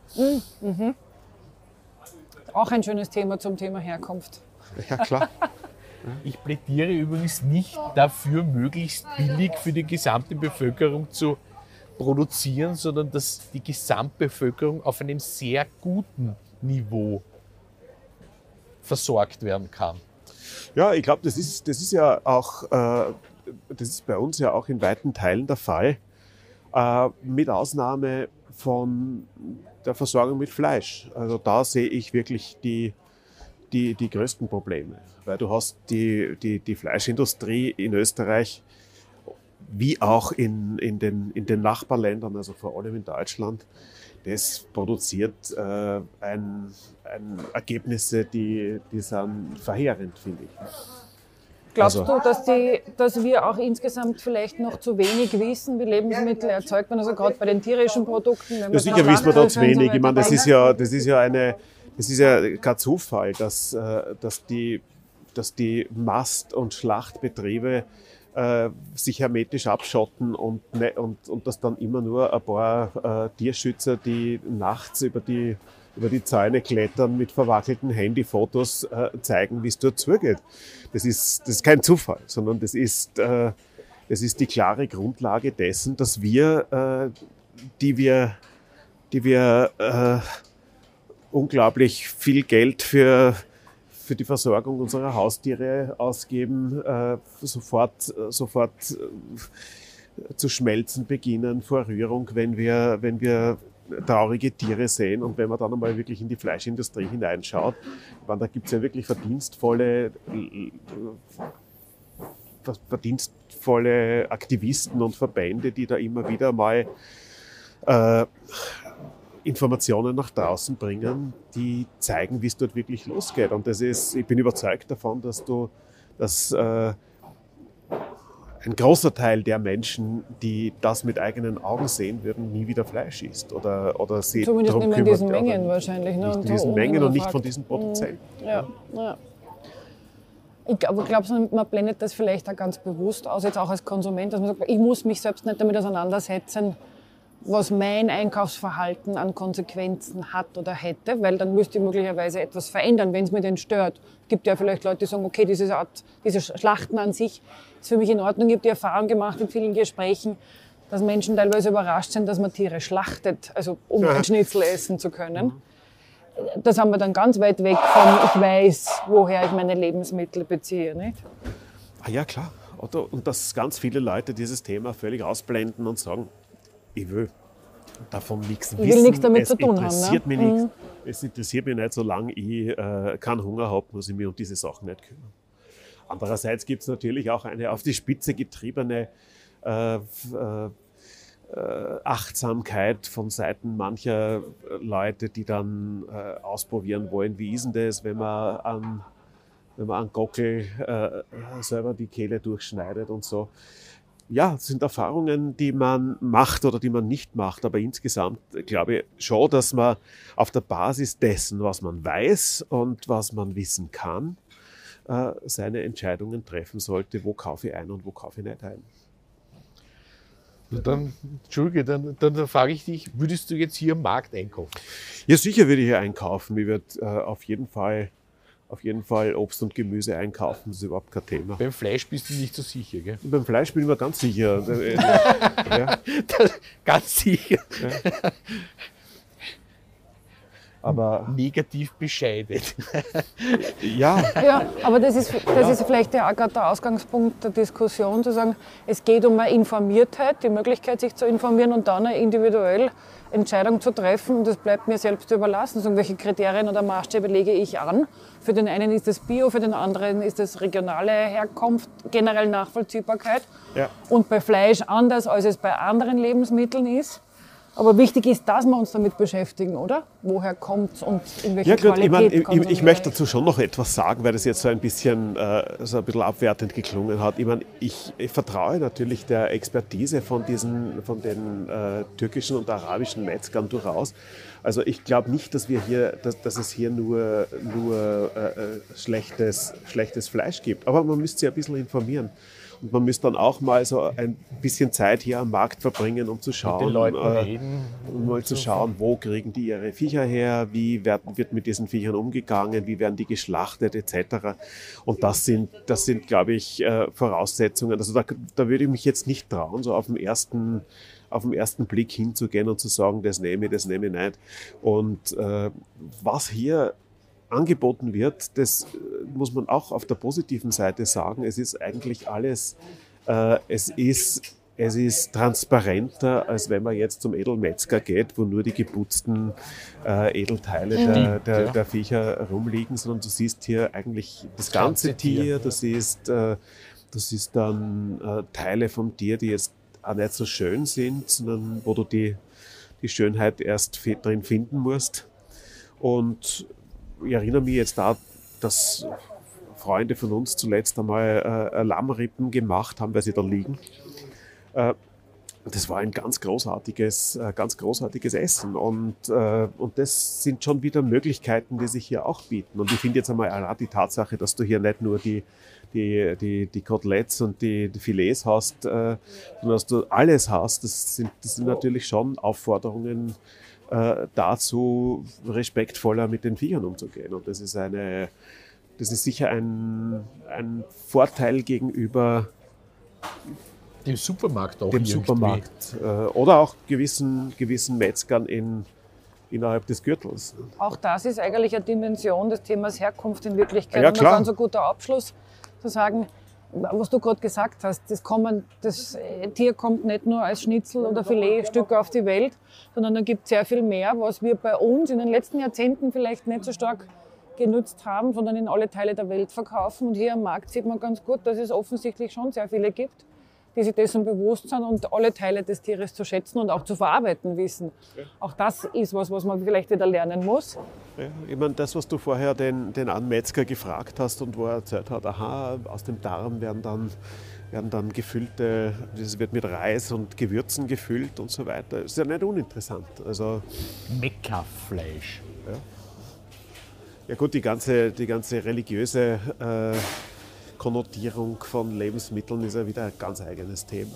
Speaker 5: Auch ein schönes Thema zum Thema Herkunft.
Speaker 4: Ja, klar.
Speaker 3: Ich plädiere übrigens nicht dafür, möglichst billig für die gesamte Bevölkerung zu produzieren, sondern dass die Gesamtbevölkerung auf einem sehr guten Niveau versorgt werden kann.
Speaker 4: Ja, ich glaube, das ist, das ist ja auch, äh, das ist bei uns ja auch in weiten Teilen der Fall, äh, mit Ausnahme von der Versorgung mit Fleisch. Also da sehe ich wirklich die, die, die größten Probleme, weil du hast die, die, die Fleischindustrie in Österreich wie auch in, in, den, in den Nachbarländern, also vor allem in Deutschland, das produziert äh, ein, ein Ergebnisse, die, die sind verheerend, finde ich.
Speaker 5: Glaubst
Speaker 4: Also-
Speaker 5: du, dass, die, dass wir auch insgesamt vielleicht noch zu wenig wissen, wie Lebensmittel erzeugt werden, also gerade bei den tierischen Produkten? Wenn
Speaker 4: Ja,
Speaker 5: von
Speaker 4: sicher wissen wir da
Speaker 5: Schlachthöfen
Speaker 4: zu
Speaker 5: und so
Speaker 4: wenig. Ich meine, das
Speaker 5: weiter
Speaker 4: ist ja, das ist ja eine, das ist ja kein Zufall, dass, äh, dass, die, dass die Mast- und Schlachtbetriebe äh, sich hermetisch abschotten und, ne, und, und dass dann immer nur ein paar äh, Tierschützer, die nachts über die, über die Zäune klettern, mit verwackelten Handyfotos äh, zeigen, wie es dort zugeht. Das ist, das ist kein Zufall, sondern das ist, äh, das ist die klare Grundlage dessen, dass wir, äh, die wir, die wir äh, unglaublich viel Geld für, für die Versorgung unserer Haustiere ausgeben, äh, sofort, sofort äh, zu schmelzen beginnen vor Rührung, wenn wir, wenn wir traurige Tiere sehen und wenn man dann einmal wirklich in die Fleischindustrie hineinschaut, ich meine, da gibt es ja wirklich verdienstvolle, äh, verdienstvolle Aktivisten und Verbände, die da immer wieder mal äh, Informationen nach draußen bringen, die zeigen, wie es dort wirklich losgeht. Und das ist, ich bin überzeugt davon, dass du, dass äh, ein großer Teil der Menschen, die das mit eigenen Augen sehen würden, nie wieder Fleisch isst oder oder sie
Speaker 5: Zumindest
Speaker 4: drum
Speaker 5: nicht in
Speaker 4: kümmert,
Speaker 5: diesen
Speaker 4: oder
Speaker 5: Mengen wahrscheinlich. Ne?
Speaker 4: nicht
Speaker 5: und
Speaker 4: in
Speaker 5: so
Speaker 4: diesen Mengen und nicht
Speaker 5: unhinterfragt.
Speaker 4: von diesen Produzenten.
Speaker 5: Ja, ja. Ich glaube, glaub, man blendet das vielleicht auch ganz bewusst aus, jetzt auch als Konsument, dass man sagt, ich muss mich selbst nicht damit auseinandersetzen, was mein Einkaufsverhalten an Konsequenzen hat oder hätte, weil dann müsste ich möglicherweise etwas verändern, wenn es mir denn stört. Es gibt ja vielleicht Leute, die sagen, okay, diese Art, diese Schlachten an sich ist für mich in Ordnung. Ich habe die Erfahrung gemacht in vielen Gesprächen, dass Menschen teilweise überrascht sind, dass man Tiere schlachtet, also um ein Schnitzel essen zu können. da sind wir dann ganz weit weg von, ich weiß, woher ich meine Lebensmittel beziehe. Nicht?
Speaker 4: Ah ja, klar. Und dass ganz viele Leute dieses Thema völlig ausblenden und sagen, ich will davon nichts
Speaker 5: ich
Speaker 4: wissen.
Speaker 5: will nichts damit
Speaker 4: es
Speaker 5: zu tun
Speaker 4: interessiert
Speaker 5: haben.
Speaker 4: Mich
Speaker 5: Ne?
Speaker 4: nichts.
Speaker 5: Mhm.
Speaker 4: Es interessiert mich nicht, solange ich äh, keinen Hunger habe, muss ich mich um diese Sachen nicht kümmern. Andererseits gibt es natürlich auch eine auf die Spitze getriebene äh, äh, Achtsamkeit von Seiten mancher Leute, die dann äh, ausprobieren wollen, wie ist denn das, wenn man an, wenn man an Gockel äh, selber die Kehle durchschneidet und so. Ja, das sind Erfahrungen, die man macht oder die man nicht macht, aber insgesamt glaube ich schon, dass man auf der Basis dessen, was man weiß und was man wissen kann, äh, seine Entscheidungen treffen sollte, wo kaufe ich ein und wo kaufe ich nicht ein.
Speaker 3: Dann, Entschuldige, dann, dann, dann frage ich dich, würdest du jetzt hier am Markt einkaufen?
Speaker 4: Ja, sicher würde ich hier einkaufen. Ich würde äh, auf jeden Fall, auf jeden Fall Obst und Gemüse einkaufen, das ist überhaupt kein Thema.
Speaker 3: Beim Fleisch bist du nicht so sicher, gell?
Speaker 4: Und beim Fleisch bin ich mir ganz sicher. ja.
Speaker 3: Ganz sicher.
Speaker 4: Ja. Aber
Speaker 3: negativ bescheiden.
Speaker 4: ja.
Speaker 5: Ja, aber das ist, das ist vielleicht ja auch gerade der Ausgangspunkt der Diskussion, zu sagen, es geht um eine Informiertheit, die Möglichkeit, sich zu informieren und dann eine individuell Entscheidung zu treffen. Und das bleibt mir selbst überlassen. So, welche Kriterien oder Maßstäbe lege ich an? Für den einen ist es Bio, für den anderen ist es regionale Herkunft, generell Nachvollziehbarkeit.
Speaker 4: Ja.
Speaker 5: Und bei Fleisch anders, als es bei anderen Lebensmitteln ist. Aber wichtig ist, dass wir uns damit beschäftigen, oder? Woher kommt es und in welcher
Speaker 4: ja, gut,
Speaker 5: Qualität
Speaker 4: ich, mein, ich, ich
Speaker 5: so
Speaker 4: möchte dazu schon noch etwas sagen, weil das jetzt so ein bisschen, äh, so ein bisschen abwertend geklungen hat. Ich, mein, ich, ich vertraue natürlich der Expertise von, diesen, von den äh, türkischen und arabischen Metzgern durchaus. Also ich glaube nicht, dass, wir hier, dass, dass es hier nur, nur äh, schlechtes, schlechtes Fleisch gibt. Aber man müsste sich ein bisschen informieren. Und man müsste dann auch mal so ein bisschen Zeit hier am Markt verbringen, um zu schauen,
Speaker 3: mit den Leuten
Speaker 4: äh,
Speaker 3: reden,
Speaker 4: um mal zu schauen, wo kriegen die ihre Viecher her, wie wird, wird mit diesen Viechern umgegangen, wie werden die geschlachtet et cetera. Und das sind, das sind, glaube ich, äh, Voraussetzungen. Also da, da würde ich mich jetzt nicht trauen, so auf dem ersten, auf den ersten Blick hinzugehen und zu sagen, das nehme ich, das nehme ich nicht. Und äh, was hier angeboten wird, das muss man auch auf der positiven Seite sagen. Es ist eigentlich alles, äh, es ist, es ist transparenter, als wenn man jetzt zum Edelmetzger geht, wo nur die geputzten äh, Edelteile der, der,
Speaker 3: ja.
Speaker 4: der Viecher rumliegen, sondern du siehst hier eigentlich das ganze, ganze Tier, Tier. Du siehst, äh, du siehst dann äh, Teile vom Tier, die jetzt auch nicht so schön sind, sondern wo du die, die Schönheit erst drin finden musst. Und ich erinnere mich jetzt da, dass Freunde von uns zuletzt einmal äh, Lammrippen gemacht haben, weil sie da liegen. Äh, das war ein ganz großartiges, äh, ganz großartiges Essen. Und, äh, und das sind schon wieder Möglichkeiten, die sich hier auch bieten. Und ich finde jetzt einmal allein die Tatsache, dass du hier nicht nur die, die, die, die Koteletts und die, die Filets hast, äh, sondern dass du alles hast. Das sind, das sind natürlich schon Aufforderungen, dazu respektvoller mit den Viechern umzugehen. Und das ist, eine, das ist sicher ein, ein Vorteil gegenüber
Speaker 3: dem Supermarkt auch.
Speaker 4: Dem Supermarkt. Äh, oder auch gewissen, gewissen Metzgern in, innerhalb des Gürtels.
Speaker 5: Auch das ist eigentlich eine Dimension des Themas Herkunft in Wirklichkeit.
Speaker 4: Ja,
Speaker 5: und ein ganz guter Abschluss zu sagen, was du gerade gesagt hast, das, kommen, das Tier kommt nicht nur als Schnitzel oder Filetstück auf die Welt, sondern da gibt es sehr viel mehr, was wir bei uns in den letzten Jahrzehnten vielleicht nicht so stark genutzt haben, sondern in alle Teile der Welt verkaufen. Und hier am Markt sieht man ganz gut, dass es offensichtlich schon sehr viele gibt, die sich dessen bewusst sind und alle Teile des Tieres zu schätzen und auch zu verarbeiten wissen. Ja. Auch das ist was, was man vielleicht wieder lernen muss.
Speaker 4: Ja, ich meine, das, was du vorher den, den Anmetzger gefragt hast und wo er erzählt hat, aha, aus dem Darm werden dann, werden dann gefüllte, das wird mit Reis und Gewürzen gefüllt und so weiter. Das ist ja nicht uninteressant. Also,
Speaker 3: Mekka-Fleisch.
Speaker 4: Ja. ja gut, die ganze, die ganze religiöse äh, Konnotierung von Lebensmitteln ist ja wieder ein ganz eigenes Thema.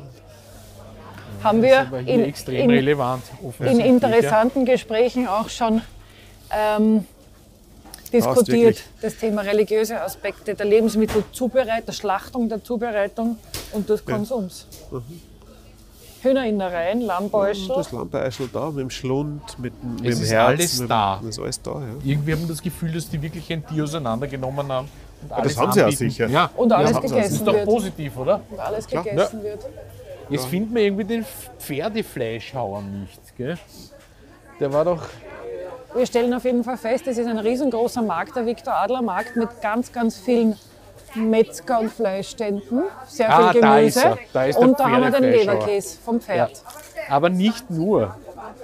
Speaker 5: Haben wir in,
Speaker 3: extrem
Speaker 5: in,
Speaker 3: relevant,
Speaker 5: in interessanten Gesprächen auch schon ähm, diskutiert, das Thema religiöse Aspekte der Lebensmittelzubereitung, der Schlachtung, der Zubereitung und des Konsums.
Speaker 4: Ja. Mhm.
Speaker 5: Hühnerinnereien, Lammbäuschel.
Speaker 4: Das Lammbeischel da, mit dem Schlund, mit, dem- mit
Speaker 1: Es
Speaker 4: dem
Speaker 1: ist
Speaker 4: Herz.
Speaker 1: alles
Speaker 4: mit,
Speaker 1: da.
Speaker 4: Das ist alles da, ja.
Speaker 1: Irgendwie haben wir das Gefühl, dass die wirklich ein Tier auseinandergenommen haben. Und
Speaker 4: das
Speaker 1: alles
Speaker 4: haben sie ja
Speaker 1: anbieten.
Speaker 4: sicher.
Speaker 1: Ja.
Speaker 5: Und alles
Speaker 1: ja,
Speaker 4: haben sie.
Speaker 1: das
Speaker 5: gegessen
Speaker 1: ist doch
Speaker 5: wird.
Speaker 1: positiv, oder?
Speaker 5: Und alles
Speaker 4: Klar.
Speaker 5: gegessen wird.
Speaker 1: Jetzt finden wir irgendwie den Pferdefleischhauer nicht. Gell? Der war doch.
Speaker 5: Wir stellen auf jeden Fall fest, es ist ein riesengroßer Markt, der Viktor Adler Markt, mit ganz, ganz vielen Metzger- und Fleischständen, sehr
Speaker 1: Ah,
Speaker 5: viel
Speaker 1: da ist
Speaker 5: Gemüse.
Speaker 1: er. Da ist der
Speaker 5: und da haben wir den
Speaker 1: Pferdefleischhauer.
Speaker 5: Leberkäse vom Pferd.
Speaker 1: Aber nicht nur.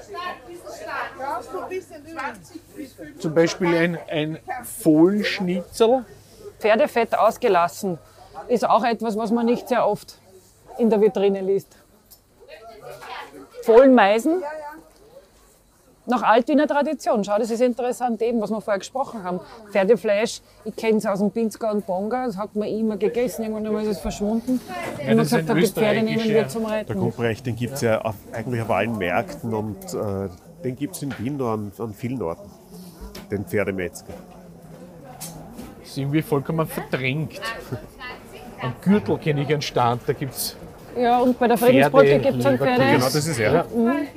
Speaker 1: Zum Beispiel ein, ein Fohlenschnitzel.
Speaker 5: Pferdefett ausgelassen ist auch etwas, was man nicht sehr oft in der Vitrine liest. Fohlenmeisen. Nach Altwiener Tradition. Schau, das ist interessant, eben, was wir vorher gesprochen haben. Pferdefleisch, ich kenne es aus dem Pinzgau und Bonga, das hat man immer gegessen, irgendwann einmal ist es verschwunden.
Speaker 1: Ja,
Speaker 5: Und man
Speaker 1: das ist
Speaker 5: gesagt
Speaker 1: ein
Speaker 5: hat, die Pferde nehmen
Speaker 1: österreichischer-
Speaker 5: wir zum
Speaker 4: Der
Speaker 5: Reiten.
Speaker 4: Gumprecht, den gibt es ja auf, eigentlich auf allen Märkten und äh, den gibt es in Wien noch an, an vielen Orten. Den Pferdemetzger.
Speaker 1: Das ist irgendwie vollkommen verdrängt. Am Gürtel kenne ich einen Stand, da gibt es.
Speaker 5: Ja, und bei der Friedensbrücke gibt es einen
Speaker 1: Leberkäse.
Speaker 5: Pferde.
Speaker 4: Genau, das ist er.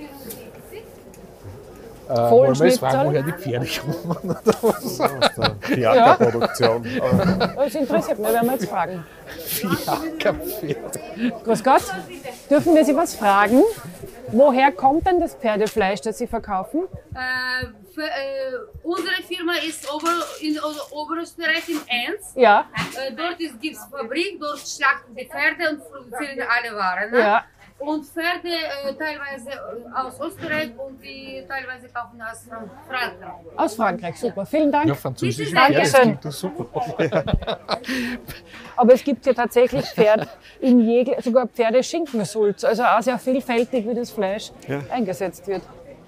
Speaker 1: Äh, wollen wir jetzt fragen,
Speaker 5: Fohlenschnitzel.
Speaker 1: woher die Pferde kommen? Oder was?
Speaker 4: Aus der Theaterproduktion. Aber
Speaker 5: Das interessiert mich, werden wir jetzt fragen.
Speaker 1: Fiakerpferd.
Speaker 5: Grüß Gott, dürfen wir Sie was fragen? Woher kommt denn das Pferdefleisch, das Sie verkaufen?
Speaker 6: Äh, für, äh, unsere Firma ist Ober, in O- Oberösterreich in Enns.
Speaker 5: Ja,
Speaker 6: Äh, dort gibt es Fabrik, dort schlachten die Pferde und produzieren alle Waren. Ne?
Speaker 5: ja.
Speaker 6: Und Pferde äh, teilweise äh, aus Österreich und die teilweise kaufen aus Fran- Frankreich.
Speaker 5: Aus Frankreich, super. Vielen Dank.
Speaker 1: Ja, französische
Speaker 6: Dankeschön.
Speaker 1: Pferde, das klingt doch super.
Speaker 5: Aber es gibt ja tatsächlich Pferd in jegl- sogar Pferdeschinkensulz, also auch sehr vielfältig, wie das Fleisch
Speaker 4: Ja.
Speaker 5: eingesetzt wird.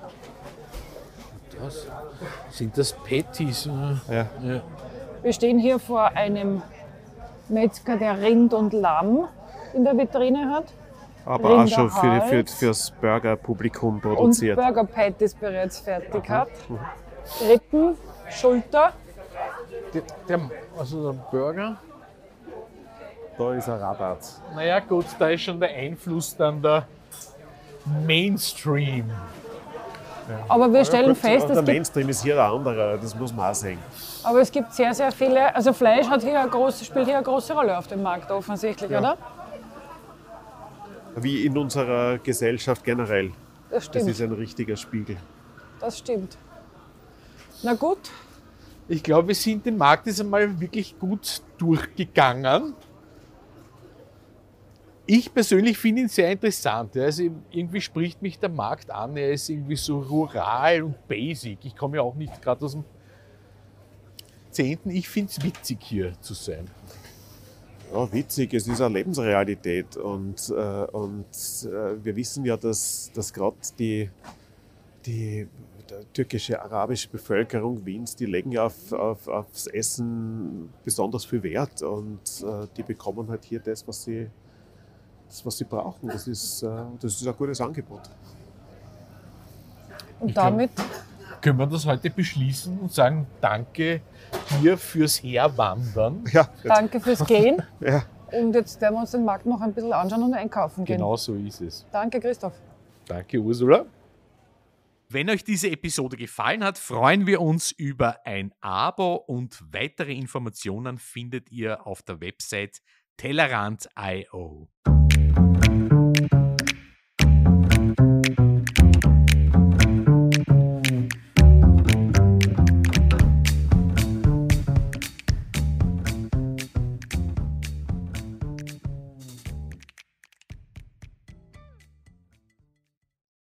Speaker 1: Das, sind das Patties? oder?
Speaker 4: Ja.
Speaker 1: Ja.
Speaker 5: Wir stehen hier vor einem Metzger, der Rind und Lamm in der Vitrine hat.
Speaker 4: Aber auch schon für, für,
Speaker 5: Rinderhals.
Speaker 4: fürs Burgerpublikum
Speaker 5: Und
Speaker 4: produziert.
Speaker 5: Burger Patties bereits fertig hat. Rippen, Schulter.
Speaker 1: Der, der, also der Burger.
Speaker 4: Da ist ein Rabatt.
Speaker 1: Naja gut, da ist schon der Einfluss dann der Mainstream.
Speaker 5: Aber wir stellen
Speaker 4: Gut,
Speaker 5: fest,
Speaker 4: der
Speaker 5: es gibt,
Speaker 4: Mainstream ist hier ein anderer, das muss man auch sehen.
Speaker 5: aber es gibt sehr, sehr viele. Also Fleisch hat hier eine große, spielt hier eine große Rolle auf dem Markt offensichtlich, oder?
Speaker 4: Wie in unserer Gesellschaft generell.
Speaker 5: Das
Speaker 4: Das
Speaker 5: stimmt.
Speaker 4: ist ein richtiger Spiegel.
Speaker 5: Das stimmt. Na gut,
Speaker 1: Ich glaube, wir sind den Markt jetzt einmal wirklich gut durchgegangen. Ich persönlich finde ihn sehr interessant. Ja. Also irgendwie spricht mich der Markt an. Er ist irgendwie so rural und basic. Ich komme ja auch nicht gerade aus dem Zehnten. Ich finde es witzig, hier zu sein.
Speaker 4: Ja, witzig, es ist eine Lebensrealität und, äh, und äh, wir wissen ja, dass, dass gerade die, die die türkische, arabische Bevölkerung Wiens, die legen ja auf, auf, aufs Essen besonders viel Wert und äh, die bekommen halt hier das, was sie, das, was sie brauchen. Das ist, äh, das ist ein gutes Angebot.
Speaker 5: und
Speaker 1: Ich glaub-
Speaker 5: damit
Speaker 1: Können wir das heute beschließen und sagen, danke hier fürs Herwandern.
Speaker 4: Ja,
Speaker 5: danke fürs Gehen.
Speaker 4: ja.
Speaker 5: Und jetzt werden wir uns den Markt noch ein bisschen anschauen und einkaufen gehen.
Speaker 1: Genau so ist es.
Speaker 5: Danke, Christoph.
Speaker 1: Danke, Ursula. Wenn euch diese Episode gefallen hat, freuen wir uns über ein Abo und weitere Informationen findet ihr auf der Website Tellerrand Punkt io.